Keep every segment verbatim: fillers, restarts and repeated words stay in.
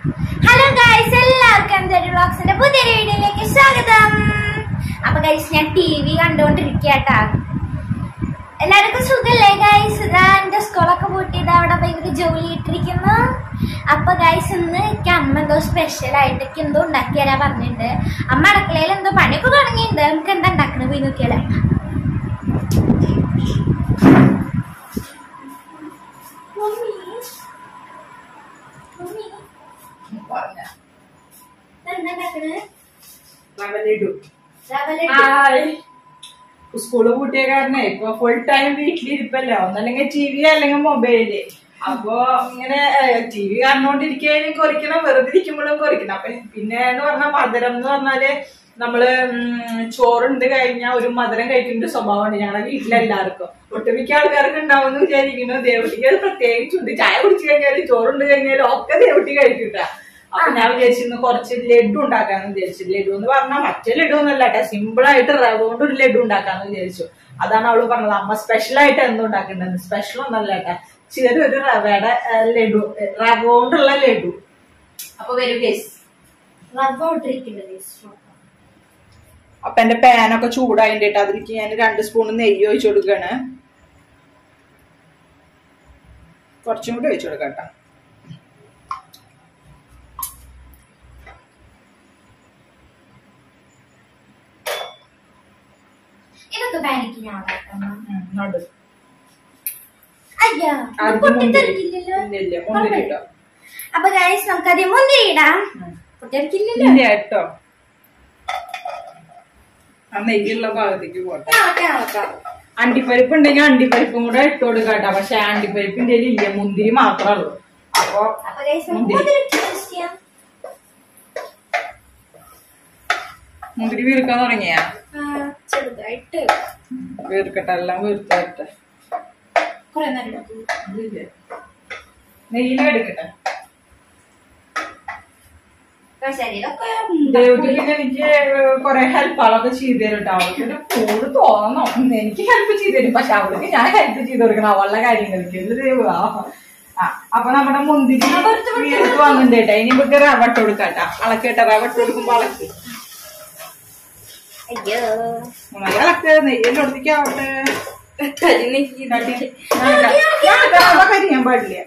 Hello guys, എല്ലാവർക്കും എന്റെ വ്ളോഗ്സിന്റെ പുതിയൊരു വീഡിയോയിലേക്ക് സ്വാഗതം. അപ്പൊ ഗൈസ്, ഞാൻ ടി വി കണ്ടോണ്ടിരിക്കട്ടാ. എല്ലാവർക്കും സുഖല്ലേ ഗൈസ്? ഇതാ എന്റെ സ്കൂളൊക്കെ പൂട്ടിയത് അവിടെ ഭയങ്കര ജോലി ഇട്ടിരിക്കുന്നു. അപ്പൊ ഗൈസ്, ഇന്ന് എനിക്ക് അമ്മ എന്തോ സ്പെഷ്യൽ ആയിട്ടൊക്കെ എന്തോ ഉണ്ടാക്കി തരാൻ പറഞ്ഞിട്ടുണ്ട്. അമ്മ അടുക്കളയിൽ എന്തോ പണിയൊക്കെ തുടങ്ങിയിട്ടുണ്ട്. നമുക്ക് എന്താ ഉണ്ടാക്കണത് പോയി നോക്കിയാലേ. സ്കൂള് പൂട്ടിയ കാരണേ ഇപ്പൊ ഫുൾ ടൈം വീട്ടിലിരിപ്പല്ലോ, ഒന്നല്ലെങ്കിൽ ടി വി അല്ലെങ്കിൽ മൊബൈല്. അപ്പൊ ഇങ്ങനെ ടി വി കാണുന്നോണ്ടിരിക്കുകയും കുറയ്ക്കണം, വെറുതെ ഇരിക്കുമ്പോഴും കുറയ്ക്കണം. അപ്പൊ പിന്നെ എന്ന് പറഞ്ഞാൽ മധുരം എന്ന് പറഞ്ഞാല് നമ്മള് ചോറുണ്ട് കഴിഞ്ഞാൽ ഒരു മധുരം കഴിക്കുന്ന സ്വഭാവമുണ്ട് ഞങ്ങളുടെ വീട്ടിലെല്ലാവർക്കും. ഒട്ടുമിക്ക ആൾക്കാർക്ക് ഉണ്ടാവും എന്ന് വിചാരിക്കുന്നു. ദേവട്ടിക്ക് അത് പ്രത്യേകിച്ചുണ്ട്. ചായ കുടിച്ചു കഴിഞ്ഞാലും ചോറുണ്ട് കഴിഞ്ഞാലും ഒക്കെ ദേവട്ടി കഴിക്കിട്ട. അപ്പൊ ഞാൻ വിചാരിച്ചിരുന്നു കുറച്ച് ലഡു ഉണ്ടാക്കാന്ന് വിചാരിച്ചു. ലഡു എന്ന് പറഞ്ഞാൽ മറ്റേ ലഡു ഒന്നല്ല കേട്ടോ, സിമ്പിൾ ആയിട്ട് റവ കൊണ്ട് ഒരു ലഡു ഉണ്ടാക്കാന്ന് വിചാരിച്ചു. അതാണ് അവള് പറഞ്ഞത്, അമ്മ സ്പെഷ്യൽ ആയിട്ട് എന്തും ഉണ്ടാക്കേണ്ടത്. സ്പെഷ്യൽ ഒന്നല്ല കേട്ടാ, ചെറിയൊരു റവയുടെ ലഡു, റവ കൊണ്ടുള്ള ലഡു. അപ്പൊ വരും കേസ് അപ്പൊ എന്റെ പാനൊക്കെ ചൂടായിട്ട് അതിലേക്ക് ഞാൻ രണ്ട് സ്പൂൺ നെയ്യ് ഒഴിച്ചു കൊടുക്കാണ്. കുറച്ചും കൂടി ഒഴിച്ചു കൊടുക്കാം കേട്ടോ. അപ്പൊ ഗൈസ്, നമുക്കത് മുന്തിരി ഇടാം. കേട്ടോ, ആ നെയ്യുള്ള ഭാഗത്തേക്ക് പോട്ടെ. അണ്ടിപ്പരിപ്പ് ഉണ്ടെങ്കിൽ അണ്ടിപ്പരിപ്പും കൂടെ ഇട്ട് കൊടുക്കാട്ടോ. പക്ഷെ അണ്ടിപ്പരിപ്പിന്റെ ഇല്ല, മുന്തിരി മാത്രമേ ഉള്ളൂ. അപ്പൊ മുന്തിരി വീർക്കാൻ തുടങ്ങിയാ ചെറുതായിട്ട് വീർക്കട്ടെ, എല്ലാം വീർത്തട്ടെ. നെയ്യില എടുക്കട്ടെ. എനിക്ക് കൊറേ ഹെൽപ്പുകളൊക്കെ ചെയ്തു തരും കേട്ടോ. അവൾക്ക് കൂട് തോന്നണം, എനിക്ക് ഹെൽപ്പ് ചെയ്തു തരും. പക്ഷെ അവൾക്ക് ഞാൻ ഹെൽപ്പ് ചെയ്ത് കൊടുക്കണം അവളുടെ കാര്യങ്ങൾക്ക്. ആ അപ്പൊ നമ്മുടെ മുന്തിരി വീർത്ത് വന്നിട്ടുണ്ട് കേട്ടോ. ഇനി നമുക്ക് റവ ഇട്ട് കൊടുക്കാട്ടോ. അളക്കേട്ട റവ ഇട്ട് കൊടുക്കുമ്പോ അളക്ക് ഇളക്ക്. നെയ്യന്റെ അടുത്തേക്ക് ആവട്ടെ. കരിയാൻ പാടില്ല.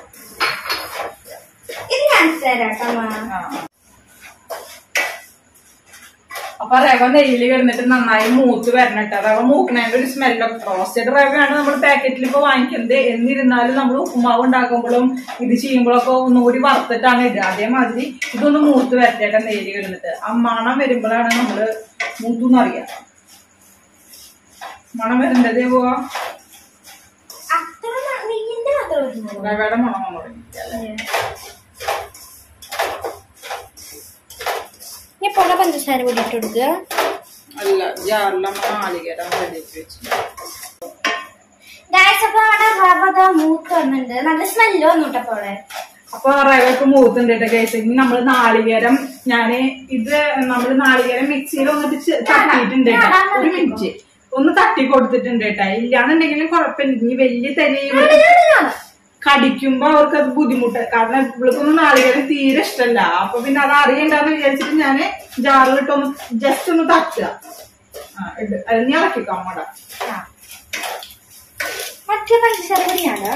അപ്പൊ റവ നെയ്യില് കിടന്നിട്ട് നന്നായി മൂത്ത് വരണട്ടോ. റവ മൂക്കണേന്റെ ഒരു സ്മെല്ലൊക്കെ. റോസ്റ്റഡ് റവയാണ് നമ്മൾ പാക്കറ്റിൽ ഇപ്പൊ വാങ്ങിക്കുന്നത്. എന്നിരുന്നാലും നമ്മൾ ഉപ്പുമാവ് ഉണ്ടാക്കുമ്പോഴും ഇത് ചെയ്യുമ്പോഴൊക്കെ ഒന്നുകൂടി വറുത്തിട്ടാണ് ഇടുക. അതേമാതിരി ഇതൊന്ന് മൂത്ത് വരട്ടേട്ട നെയ്യില് കിടന്നിട്ട്. ആ മണം വരുമ്പോഴാണ് നമ്മള് മൂത്തുന്നറിയാം. മണം വരുന്നതേ പോവാ റവയുടെ മണം തുടങ്ങി. പഞ്ചസാര കൂടി ഇട്ട് കൊടുക്കുക. അല്ല, ജാറിലും നാളികേരം റെഡിയാക്കി വെച്ചു. അപ്പൊ അവിടെ റവ മൂത്ത് വന്നിട്ടുണ്ട്. നല്ല സ്മെല്ല് വന്നിട്ടപ്പോ അവിടെ. അപ്പൊ റവയൊക്കെ മൂത്തുണ്ട് കേസ്. ഇനി നമ്മള് നാളികേരം, ഞാന് ഇത് നമ്മള് നാളികേരം മിക്സിയിൽ ഒന്നിട്ട് തട്ടിയിട്ടുണ്ട്. ഒരു മിനിറ്റ് ഒന്ന് തട്ടി കൊടുത്തിട്ടുണ്ട് കേട്ടാ. ഇല്ലാന്നുണ്ടെങ്കിലും കുഴപ്പമില്ല. ഇനി വലിയ തരി കടിക്കുമ്പോ അവർക്ക് അത് ബുദ്ധിമുട്ട്. കാരണം ഇവൾക്കൊന്നും നാളികേരം തീരെ ഇഷ്ടമല്ല. അപ്പൊ പിന്നെ അത് അറിയണ്ടെന്ന് വിചാരിച്ചിട്ട് ഞാന് ജാറിലിട്ടൊന്ന് ജസ്റ്റ് ഒന്ന് തട്ടുക. ആ ഇട്ട് അതിന് ഇറക്കിക്കോ അമ്മട. മറ്റേ പഞ്ചസാര പൊടിയാണ്.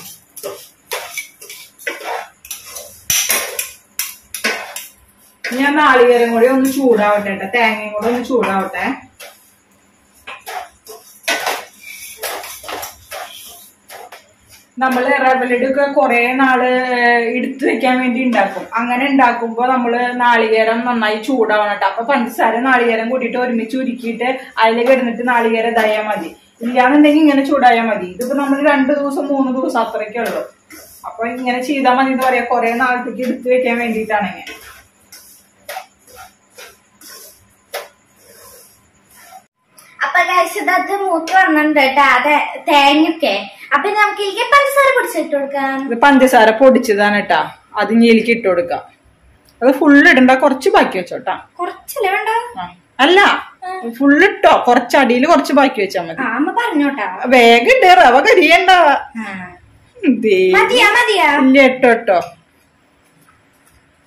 ഞാൻ നാളികേരം കൂടി ഒന്ന് ചൂടാവട്ടെ കേട്ടോ. തേങ്ങയും കൂടെ ഒന്ന് ചൂടാവട്ടെ. നമ്മള് റവലഡൊക്കെ കുറെ നാള് എടുത്തു വെക്കാൻ വേണ്ടി ഉണ്ടാക്കും. അങ്ങനെ ഉണ്ടാക്കുമ്പോ നമ്മള് നാളികേരം നന്നായി ചൂടാവണം കേട്ടോ. അപ്പൊ പഞ്ചസാര നാളികേരം കൂട്ടിയിട്ട് ഒരുമിച്ച് ഉരുക്കിയിട്ട് അതിൽ കിടന്നിട്ട് നാളികേരം ഇതായാൽ മതി. ഇല്ലാന്നുണ്ടെങ്കിൽ ഇങ്ങനെ ചൂടായാൽ മതി. ഇതിപ്പോ നമ്മൾ രണ്ടു ദിവസം മൂന്ന് ദിവസം അത്രയ്ക്കേ ഉള്ളൂ. അപ്പൊ ഇങ്ങനെ ചെയ്താൽ മതി എന്ന് പറയാ. കുറെ നാളത്തേക്ക് എടുത്തു വെക്കാൻ വേണ്ടിയിട്ടാണ് ഇങ്ങനെ. അപ്പൊ ഗൈസ്, മൂത്ത് വന്നിട്ടുണ്ട് കേട്ടോ അതെ തേങ്ങയൊക്കെ. അപ്പൊ നമുക്ക് ഇതിലേക്ക് പഞ്ചസാര പൊടിച്ചിട്ട് കൊടുക്കാം. ഇത് പഞ്ചസാര പൊടിച്ചതാണ് കേട്ടാ. അത് ഇനിയിലേക്ക് ഇട്ട് കൊടുക്കാം. അത് ഫുള്ള് ഇടണ്ട, കുറച്ച് ബാക്കി വെച്ചോട്ടാ. കുറച്ചല്ലേ വേണ്ട? അല്ല, ഫുള്ള് ഇട്ടോ. കുറച്ച് അടിയിൽ കുറച്ച് ബാക്കി വെച്ചാ മതി. അമ്മ പറഞ്ഞോട്ടാ. വേഗം ഇണ്ട്, റവ കരിയണ്ട. ഇല്ല ഇട്ടോ ഇട്ടോ.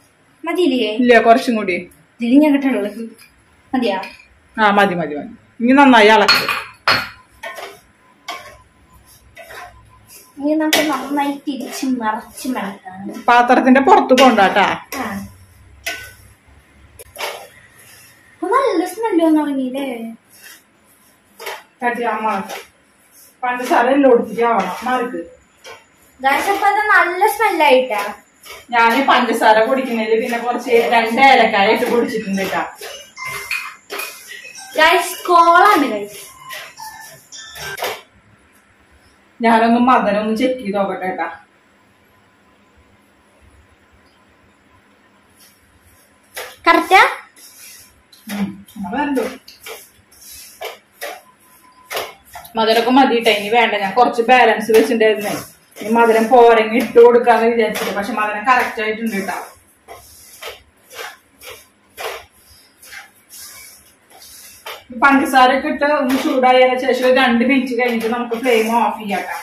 മതിയില്ലേ? ഇല്ല, കുറച്ചും കൂടി. ഇതിൽ ഞാൻ കിട്ടുള്ളത് മതിയാ? ആ മതി മതി മതി. ഇനി നന്നായി അളക്ക്. ഇനി നമുക്ക് നന്നായി തിരിച്ച് മറച്ച് മടക്കാം. പാത്രത്തിന്റെ പുറത്ത് കൊണ്ടാട്ടാ. നല്ല സ്മെല്ലോ തുടങ്ങിയില്ലേ? തട്ടി അമ്മ പഞ്ചസാര എല്ലാം ഒടിച്ചിട്ടാവണം മാർക്ക്. അപ്പൊ അത് നല്ല സ്മെല്ലായിട്ടാ. ഞാന് പഞ്ചസാര പൊടിക്കുന്നതില് പിന്നെ കുറച്ച് രണ്ട് ഏലക്കായ ഇട്ട് പൊടിച്ചിട്ടുണ്ട് കേട്ടാ. കോളാണ് ഗൈസ്. ഞാനൊന്ന് മധുരം ഒന്ന് ചെക്ക് ചെയ്ത് നോക്കട്ടെ കേട്ടാ. കറക്റ്റാ? വേണ്ടു മധുരമൊക്കെ മതിയിട്ടേ. ഇനി വേണ്ട, ഞാൻ കുറച്ച് ബാലൻസ് വെച്ചിട്ടുണ്ടായിരുന്നേ. ഈ മധുരം പോരെങ്കിൽ ഇട്ട് കൊടുക്കാന്ന് വിചാരിച്ചിട്ട്, പക്ഷെ മധുരം കറക്റ്റ് ആയിട്ടുണ്ട് കേട്ടാ. പഞ്ചസാര ഒക്കെ ഇട്ട് ഒന്ന് ചൂടായതിനു ശേഷം ഒരു രണ്ട് മിനിറ്റ് കഴിഞ്ഞിട്ട് നമുക്ക് ഫ്ലെയിം ഓഫ് ചെയ്യാം.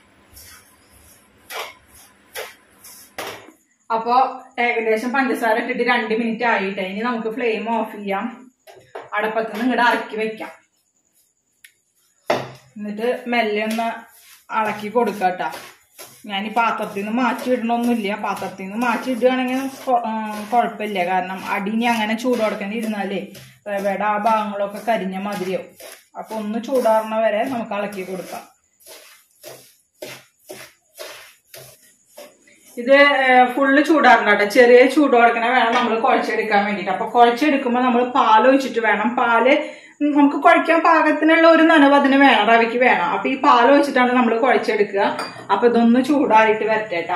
അപ്പൊ ഏകദേശം പഞ്ചസാര ഇട്ടിട്ട് രണ്ട് മിനിറ്റ് ആയിട്ടേ. ഇനി നമുക്ക് ഫ്ലെയിം ഓഫ് ചെയ്യാം. അടപ്പത്തുനിന്ന് ഇങ്ങോട്ട് ഇറക്കി വെക്കാം. എന്നിട്ട് മെല്ലെ ഒന്ന് ഇളക്കി കൊടുക്കാട്ടാ. ഞാൻ ഈ പാത്രത്തിൽ നിന്ന് മാറ്റി ഇടണമൊന്നുമില്ല. പാത്രത്തിൽ നിന്ന് മാറ്റി ഇടുകയാണെങ്കിൽ കുഴപ്പമില്ല. കാരണം അടിനി അങ്ങനെ ചൂടോടക്കേണ്ടി ഇരുന്നാലേ റവയുടെ ആ ഭാഗങ്ങളൊക്കെ കരിഞ്ഞ മതിരിയാവും. അപ്പൊ ഒന്ന് ചൂടാറുന്ന വരെ നമുക്ക് ഇളക്കി കൊടുക്കാം. ഇത് ഫുള്ള് ചൂടാറണ്ട, ചെറിയ ചൂടോടക്കനെ വേണം നമ്മൾ കുഴച്ചെടുക്കാൻ വേണ്ടിട്ട്. അപ്പൊ കുഴച്ചെടുക്കുമ്പോ നമ്മൾ പാൽ ഒഴിച്ചിട്ട് വേണം. പാല് നമുക്ക് കുഴക്കാൻ പാകത്തിനുള്ള ഒരു നനവ് അതിന് വേണം, റവയ്ക്ക് വേണം. അപ്പൊ ഈ പാൽ ഒഴിച്ചിട്ടാണ് നമ്മൾ കുഴച്ചെടുക്കുക. അപ്പൊ ഇതൊന്ന് ചൂടാറിയിട്ട് വരട്ടേട്ടാ.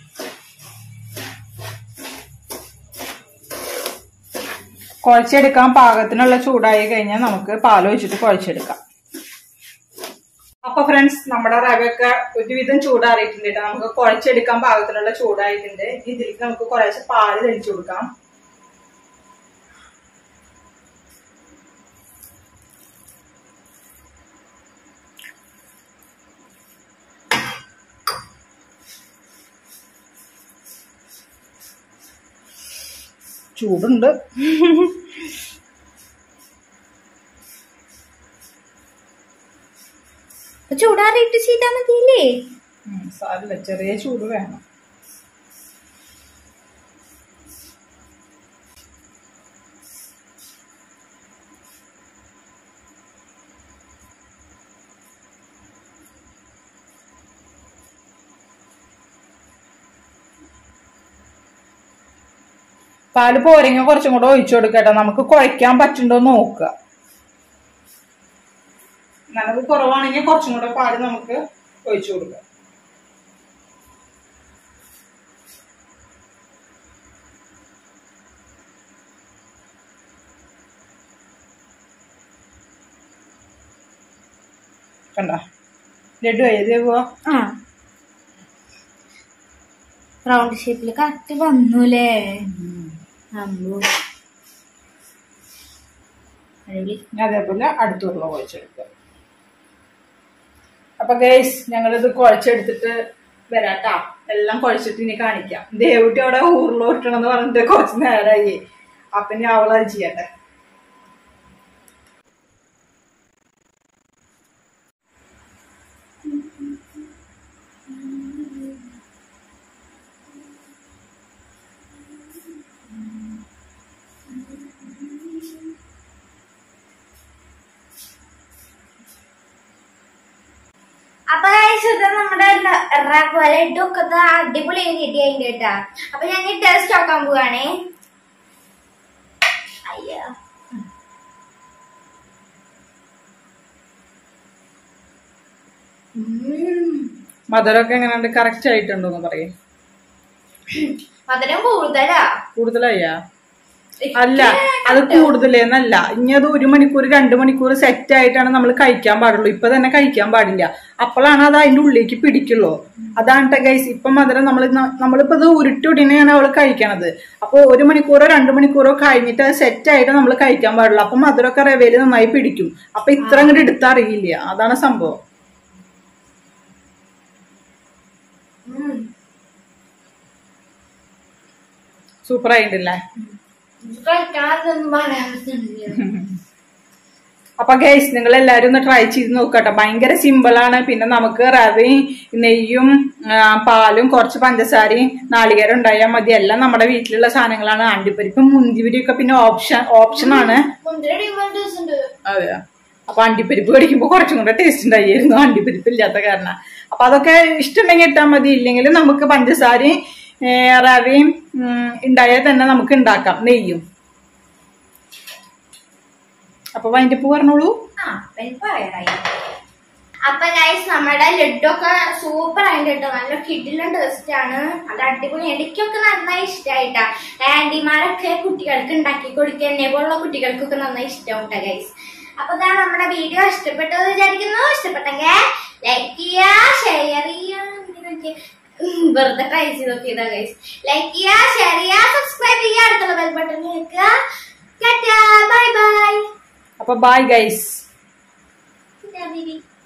കുഴച്ചെടുക്കാൻ പാകത്തിനുള്ള ചൂടായി കഴിഞ്ഞാൽ നമുക്ക് പാൽ ഒഴിച്ചിട്ട് കുഴച്ചെടുക്കാം. അപ്പൊ ഫ്രണ്ട്സ്, നമ്മുടെ റവയൊക്കെ ഒരുവിധം ചൂടാറിയിട്ടുണ്ട്. നമുക്ക് കുഴച്ചെടുക്കാൻ പാകത്തിനുള്ള ചൂടായിട്ടുണ്ട്. ഇതിലേക്ക് നമുക്ക് കുറേശ്ശെ പാല് തെളിച്ചു കൊടുക്കാം. ചൂടുണ്ട്. ചൂടാറിയിട്ട് ചെയ്താ മതിയില്ലേ? സാരില്ല, ചെറിയ ചൂട് വേണം. പാല് പോരെങ്കിൽ കുറച്ചും കൂടെ ഒഴിച്ചു കൊടുക്കട്ടെ. നമുക്ക് കുഴയ്ക്കാൻ പറ്റുണ്ടോ നോക്കുക. നനവ് കുറവാണെങ്കിൽ കുറച്ചും കൂടെ പാല് നമുക്ക് ഒഴിച്ചു കൊടുക്കാം. കണ്ട ലഡു ഏതേവാ? ആ റൗണ്ട് ഷേപ്പില് കറക്റ്റ് വന്നൂലേ? അതേപോലെ അടുത്തുള്ള കുഴച്ചെടുക്കുക. അപ്പൊ ഗൈസ്, ഞങ്ങളിത് കുഴച്ചെടുത്തിട്ട് വരാട്ടാ. എല്ലാം കുഴച്ചിട്ട് ഇനി കാണിക്കാം. ദേവുട്ടി അവിടെ ഊറിലോട്ടണമെന്ന് പറഞ്ഞിട്ട് കുറച്ച് നേരമായി. അപ്പൊ ഞാൻ അവളത് ചെയ്യട്ടെ. അപ്പൊ നമ്മുടെ റവ ലഡു ഒക്കെ അടിപൊളി റെഡി ആയിട്ട് കേട്ടാ. അപ്പൊ ഞാൻ ടേസ്റ്റ് ആക്കാൻ പോവാണേ. അയ്യോ, മധുരമൊക്കെ എങ്ങനെയുണ്ട്? കറക്റ്റ് ആയിട്ടുണ്ടോന്ന് പറയും. മധുരം കൂടുതലാ. കൂടുതലായാ? അല്ല, അത് കൂടുതലെന്നല്ല. ഇനി അത് ഒരു മണിക്കൂർ രണ്ടു മണിക്കൂർ സെറ്റ് ആയിട്ടാണ് നമ്മൾ കഴിക്കാൻ പാടുള്ളൂ. ഇപ്പൊ തന്നെ കഴിക്കാൻ പാടില്ല. അപ്പോഴാണ് അത് അതിന്റെ ഉള്ളിലേക്ക് പിടിക്കുള്ളൂ. അതാണ് ഗൈസ്. ഇപ്പൊ മധുരം നമ്മൾ നമ്മളിപ്പോ ഇത് ഉരുട്ടുടിനെയാണ് അവള് കഴിക്കണത്. അപ്പൊ ഒരു മണിക്കൂറോ രണ്ടു മണിക്കൂറോ കഴിഞ്ഞിട്ട് അത് സെറ്റ് ആയിട്ട് നമ്മൾ കഴിക്കാൻ പാടുള്ളൂ. അപ്പൊ മധുരമൊക്കെ റവയില് നന്നായി പിടിക്കും. അപ്പൊ ഇത്ര അങ്ങോട്ട് എടുത്തറിയില്ല. അതാണ് സംഭവം. സൂപ്പർ ആയിട്ടില്ലേ? അപ്പൊ ഗൈസ് നിങ്ങൾ എല്ലാരും ഒന്ന് ട്രൈ ചെയ്ത് നോക്കട്ടെ. ഭയങ്കര സിമ്പിൾ ആണ്. പിന്നെ നമുക്ക് റവയും നെയ്യും പാലും കുറച്ച് പഞ്ചസാരയും നാളികേരം ഉണ്ടായാൽ മതി. എല്ലാം നമ്മുടെ വീട്ടിലുള്ള സാധനങ്ങളാണ്. അണ്ടിപ്പരിപ്പും മുന്തിരിയൊക്കെ പിന്നെ ഓപ്ഷൻ ഓപ്ഷൻ ആണ്. അതെ. അപ്പൊ അണ്ടിപ്പരിപ്പ് കടിക്കുമ്പോ കുറച്ചും കൂടെ ടേസ്റ്റ് ഉണ്ടായിരുന്നു, അണ്ടിപ്പരിപ്പ് ഇല്ലാത്ത കാരണം. അപ്പൊ അതൊക്കെ ഇഷ്ടമുണ്ടെങ്കിൽ ഇട്ടാൽ മതി. ഇല്ലെങ്കിൽ നമുക്ക് പഞ്ചസാരയും റവയും ഉണ്ടായാൽ തന്നെ നമുക്ക് ഉണ്ടാക്കാം, നെയ്യും. അപ്പൊ വൈൻഡപ്പ് പറഞ്ഞോളൂ. അപ്പൊ ഗൈസ് നമ്മുടെ ലഡു ഒക്കെ സൂപ്പർ ആയിട്ട് കേട്ടോ. നല്ല കിഡിലും ടേസ്റ്റ് ആണ്. അത് അടിപൊളി. എനിക്കൊക്കെ നന്നായി ഇഷ്ടമായിട്ടാ. ആന്റിമാരൊക്കെ കുട്ടികൾക്ക് ഉണ്ടാക്കി കൊടുക്കുക, എന്നെ പോലുള്ള കുട്ടികൾക്കൊക്കെ നന്നായി ഇഷ്ടമായിട്ടാ ഗൈസ്. അപ്പൊ ഇതാ നമ്മുടെ വീഡിയോ ഇഷ്ടപ്പെട്ടത് വിചാരിക്കുന്നു. ഇഷ്ടപ്പെട്ടെങ്കിൽ ലൈക്ക് ചെയ്യാ, ഷെയർ ചെയ്യാ, വെറുതെ ട്രൈ ചെയ്ത് നോക്കിയതാ ഗൈസ്. ലൈക്ക് ചെയ്യാ, ഷെയർ ചെയ്യാ, സബ്സ്ക്രൈബ് ചെയ്യാ, അടുത്തുള്ള ബെൽ ബട്ടൺ ഞെക്കുക. Bye bye. അപ്പൊ ബൈ ഗൈസ്. ബേബി